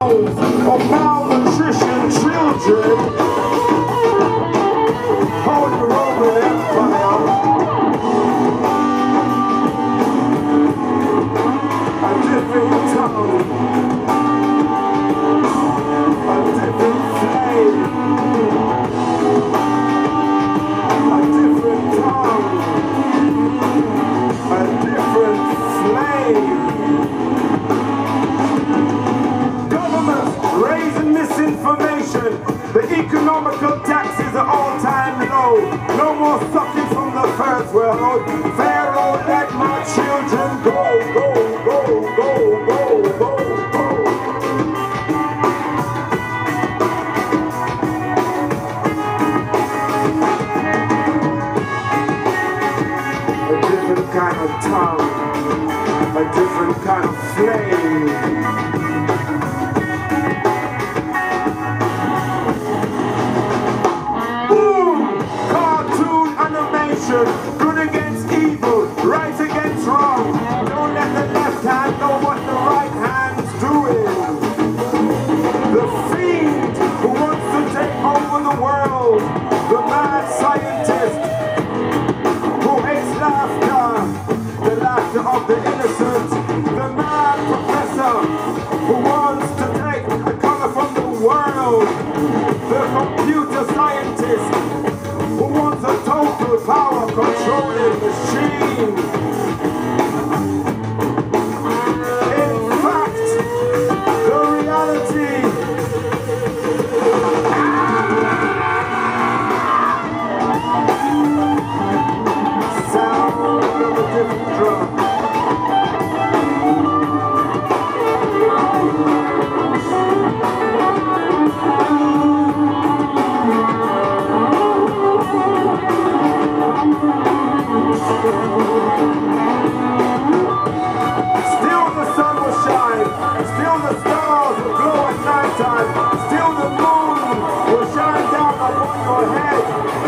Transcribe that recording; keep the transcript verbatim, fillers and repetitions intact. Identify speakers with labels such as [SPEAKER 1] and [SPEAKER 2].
[SPEAKER 1] Of malnutrition children, Holy Roman Empire, a different tongue, a different flame, a different tongue, a different flame. Raising misinformation, the economical taxes are all-time low. No more sucking from the first world. Pharaoh, let my children go, go, go, go, go, go, go. A different kind of tongue, a different kind of flame. Good against evil, right against wrong. Don't let the left hand know what the right hand's doing. The fiend who wants to take over the world. The mad scientist who hates laughter, the laughter of the innocent. The mad professor who wants to take the color from the world. The computer scientist who wants a total power controlling machine. In fact, the reality sound of a different drum. Still the sun will shine, still the stars will glow at night time, still the moon will shine down upon your head.